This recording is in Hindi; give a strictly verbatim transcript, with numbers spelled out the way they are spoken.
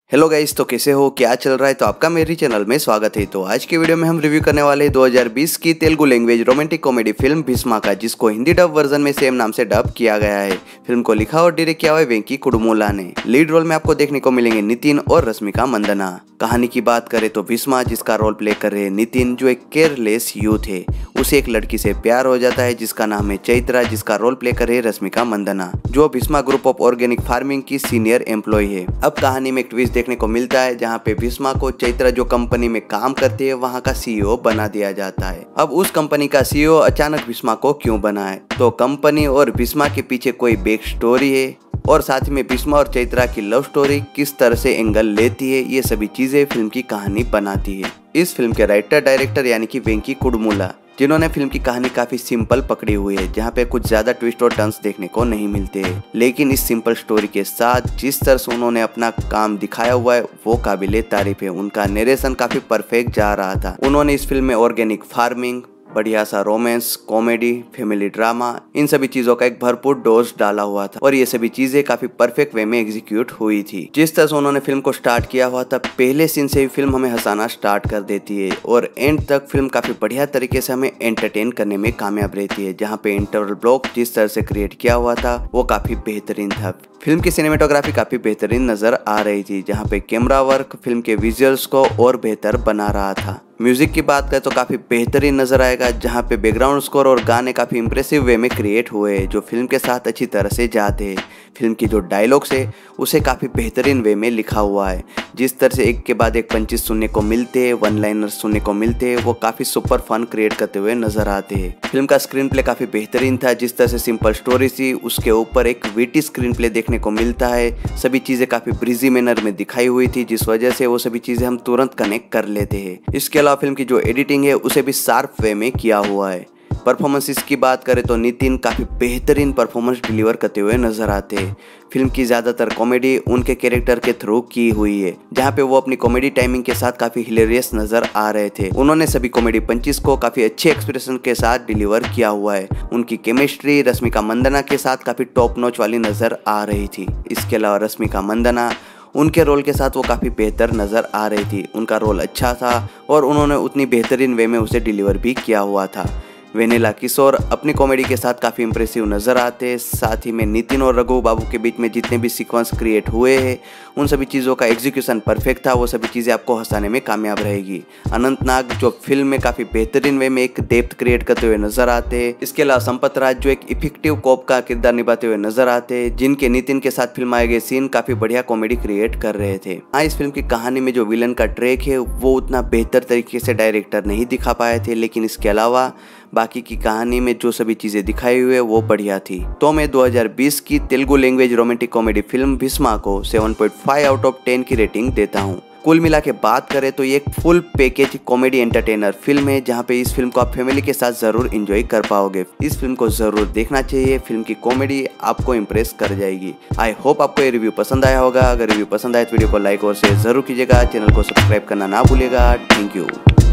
हेलो गाइस, तो कैसे हो, क्या चल रहा है। तो आपका मेरी चैनल में स्वागत है। तो आज के वीडियो में हम रिव्यू करने वाले हैं दो हज़ार बीस की Telugu language romantic comedy film Bheeshma का, जिसको हिंदी डब वर्जन में सेम नाम से डब किया गया है। फिल्म को लिखा और डायरेक्ट किया हुआ है वेंकी कुडुमुला ने। लीड रोल में आपको देखने को मिलेंगे नितिन और रश्मिका मंदना। कहानी की बात करें तो भीष्मा, जिसका रोल प्ले कर रहे हैं नितिन, जो एक केयरलेस यूथ है, उसे एक लड़की से प्यार हो जाता है जिसका नाम है चैत्रा, जिसका रोल प्ले कर रहे हैं रश्मिका मंदना, जो Bheeshma group of organic farming की सीनियर एम्प्लॉय है। अब कहानी में एक ट्विस्ट देखने को मिलता है जहाँ पे भीष्मा को चैत्रा जो कंपनी में काम करती है वहाँ का सीईओ बना दिया जाता है। अब उस कंपनी का सीईओ अचानक भीष्मा को क्यों बना है, तो कंपनी और भीष्मा के पीछे कोई बैक स्टोरी है, और साथ में भीष्मा और चैत्रा की लव स्टोरी किस तरह से एंगल लेती है, ये सभी चीजें फिल्म की कहानी बनाती है। इस फिल्म के राइटर डायरेक्टर यानी कि वेंकी कुडुमुला, जिन्होंने फिल्म की कहानी काफी सिंपल पकड़ी हुई है, जहाँ पे कुछ ज्यादा ट्विस्ट और टर्न्स देखने को नहीं मिलते हैं, लेकिन इस सिंपल स्टोरी के साथ जिस तरह से उन्होंने अपना काम दिखाया हुआ है वो काबिले तारीफ है। उनका नरेशन काफी परफेक्ट जा रहा था। उन्होंने इस फिल्म में ऑर्गेनिक फार्मिंग, बढ़िया सा रोमांस, कॉमेडी, फैमिली ड्रामा, इन सभी चीजों का एक भरपूर डोज डाला हुआ था, और ये सभी चीजें काफी परफेक्ट वे में एग्जीक्यूट हुई थी। जिस तरह से उन्होंने फिल्म को स्टार्ट किया हुआ था, पहले सीन से ही फिल्म हमें हंसाना स्टार्ट कर देती है, और एंड तक फिल्म काफी बढ़िया तरीके से हमें एंटरटेन करने में कामयाब रहती है। जहाँ पे इंटरवल ब्लॉक जिस तरह से क्रिएट किया हुआ था वो काफी बेहतरीन था। फिल्म की सिनेमेटोग्राफी काफी बेहतरीन नजर आ रही थी, जहाँ पे कैमरा वर्क फिल्म के विजुअल्स को और बेहतर बना रहा था। म्यूजिक की बात करें तो काफी बेहतरीन नजर आएगा, जहाँ पे बैकग्राउंड स्कोर और गाने काफी इंप्रेसिव वे में क्रिएट हुए हैं, जो फिल्म के साथ अच्छी तरह से जाते हैं। फिल्म की जो डायलॉग्स है उसे काफी बेहतरीन वे में लिखा हुआ है। जिस तरह से एक के बाद एक पंचेस सुनने को मिलते हैं, वन लाइनर सुनने को मिलते हैं, वो काफी सुपर फन क्रिएट करते हुए नजर आते हैं। फिल्म का स्क्रीन प्ले काफी बेहतरीन था। जिस तरह से सिंपल स्टोरी थी, उसके ऊपर एक विटी स्क्रीन प्ले देखने को मिलता है। सभी चीजें काफी ब्रीजी मैनर में दिखाई हुई थी, जिस वजह से वो सभी चीजें हम तुरंत कनेक्ट कर लेते हैं। इसके अलावा फिल्म की जो एडिटिंग है उसे भी शार्प वे में किया हुआ है। परफॉर्मेंसेस की बात करें तो नितिन काफी बेहतरीन परफॉर्मेंस डिलीवर करते हुए नजर आते हैं। फिल्म की ज्यादातर कॉमेडी उनके कैरेक्टर के थ्रू की हुई है, जहाँ पे वो अपनी कॉमेडी टाइमिंग के साथ काफी हिलेरियस नजर आ रहे थे। उन्होंने सभी कॉमेडी पंचेस को काफी अच्छे एक्सप्रेशन के साथ डिलीवर किया हुआ है। उनकी केमिस्ट्री रश्मिका मंदना के साथ काफी टॉप नॉच वाली नजर आ रही थी। इसके अलावा रश्मिका मंदना, उनके रोल के साथ वो काफ़ी बेहतर नज़र आ रही थी। उनका रोल अच्छा था और उन्होंने उतनी बेहतरीन वे में उसे डिलीवर भी किया हुआ था। वेनिला किशोर अपनी कॉमेडी के साथ काफ़ी इंप्रेसिव नज़र आते। साथ ही में नितिन और रघु बाबू के बीच में जितने भी सीक्वेंस क्रिएट हुए हैं उन सभी चीज़ों का एग्जीक्यूशन परफेक्ट था। वो सभी चीज़ें आपको हंसाने में कामयाब रहेगी। अनंत नाग जो फिल्म में काफ़ी बेहतरीन वे में एक डेप्थ क्रिएट करते हुए नजर आते हैं। इसके अलावा संपत राज जो एक इफेक्टिव कॉप का किरदार निभाते हुए नजर आते हैं, जिनके नितिन के साथ फिल्माए गए सीन काफ़ी बढ़िया कॉमेडी क्रिएट कर रहे थे। हाँ, इस फिल्म की कहानी में जो विलन का ट्रैक है वो उतना बेहतर तरीके से डायरेक्टर नहीं दिखा पाए थे, लेकिन इसके अलावा बाकी की कहानी में जो सभी चीजें दिखाई हुई है वो बढ़िया थी। तो मैं दो हज़ार बीस की Telugu language romantic comedy film Bheeshma को सात पॉइंट पाँच आउट ऑफ दस की रेटिंग देता हूँ। कुल मिला के बात करें तो ये एक full package comedy entertainer film है, जहाँ पे इस फिल्म को आप फैमिली के साथ जरूर एंजॉय कर पाओगे। इस फिल्म को जरूर देखना चाहिए। फिल्म की कॉमेडी आपको इम्प्रेस कर जाएगी। आई होप आपको ये रिव्यू पसंद आया होगा। अगर रिव्यू पसंद आए तो वीडियो को लाइक और शेयर जरूर कीजिएगा। चैनल को सब्सक्राइब करना ना भूलिएगा। Thank you.